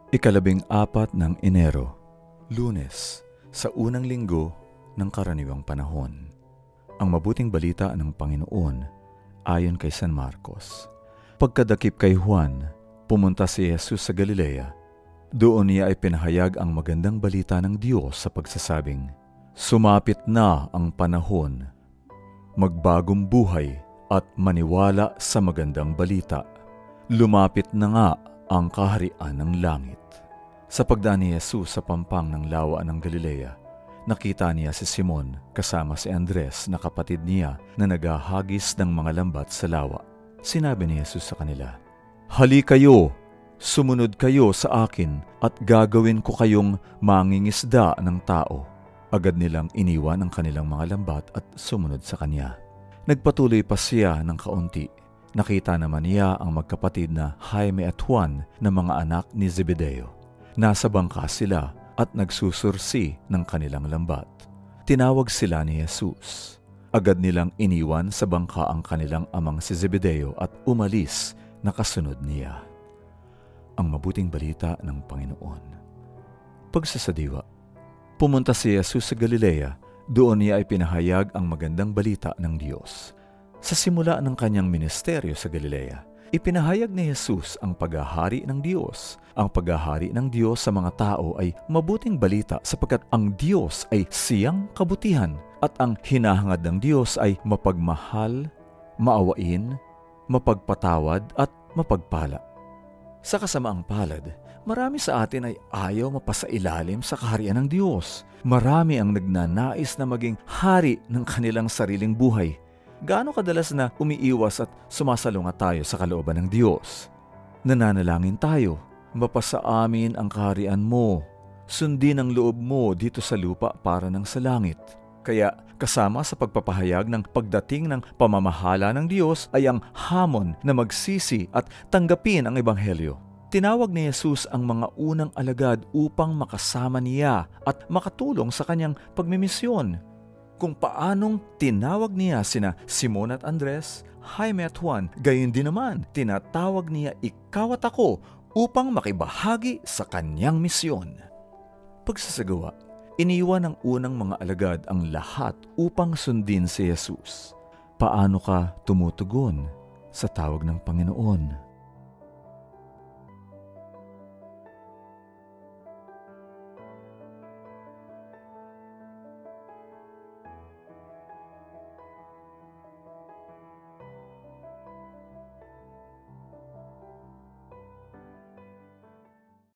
Ikalabing-apat ng Enero, Lunes, sa unang linggo ng karaniwang panahon. Ang mabuting balita ng Panginoon ayon kay San Marcos. Pagkadakip kay Juan, pumunta si Jesus sa Galilea. Doon niya ay pinahayag ang magandang balita ng Diyos sa pagsasabing, "Sumapit na ang panahon, magbagong buhay at maniwala sa magandang balita. Lumapit na nga ang kaharian ng langit." Sa pagdaan ni Jesus sa pampang ng lawa ng Galilea, nakita niya si Simon kasama si Andres na kapatid niya na naghahagis ng mga lambat sa lawa. Sinabi ni Jesus sa kanila, "Hali kayo, sumunod kayo sa akin at gagawin ko kayong mangingisda ng tao." Agad nilang iniwan ang kanilang mga lambat at sumunod sa kanya. Nagpatuloy pa siya ng kaunti. Nakita naman niya ang magkapatid na Jaime at Juan na mga anak ni Zebedeo. Nasa bangka sila at nagsusursi ng kanilang lambat. Tinawag sila ni Jesus. Agad nilang iniwan sa bangka ang kanilang amang si Zebedeo at umalis na kasunod niya. Ang mabuting balita ng Panginoon. Pagsasadiwa. Pumunta si Jesus sa Galilea. Doon niya ay pinahayag ang magandang balita ng Diyos. Sa simula ng kanyang ministeryo sa Galilea, ipinahayag ni Jesus ang paghahari ng Diyos. Ang paghahari ng Diyos sa mga tao ay mabuting balita sapagkat ang Diyos ay siyang kabutihan at ang hinahangad ng Diyos ay mapagmahal, maawain, mapagpatawad at mapagpala. Sa kasamaang palad, marami sa atin ay ayaw mapasailalim sa kaharian ng Diyos. Marami ang nagnanais na maging hari ng kanilang sariling buhay. Gaano kadalas na umiiwas at sumasalungat tayo sa kalooban ng Diyos? Nananalangin tayo, "Mapasa amin ang kaharian mo. Sundin ang loob mo dito sa lupa para ng sa langit." Kaya kasama sa pagpapahayag ng pagdating ng pamamahala ng Diyos ay ang hamon na magsisi at tanggapin ang Ebanghelyo. Tinawag ni Jesus ang mga unang alagad upang makasama niya at makatulong sa kanyang pagmimisyon. Kung paanong tinawag niya sina Simon at Andres, Jaime at Juan, gayon din naman tinatawag niya ikaw at ako upang makibahagi sa kanyang misyon. Pagsasagawa, iniwan ng unang mga alagad ang lahat upang sundin si Jesus. Paano ka tumutugon sa tawag ng Panginoon?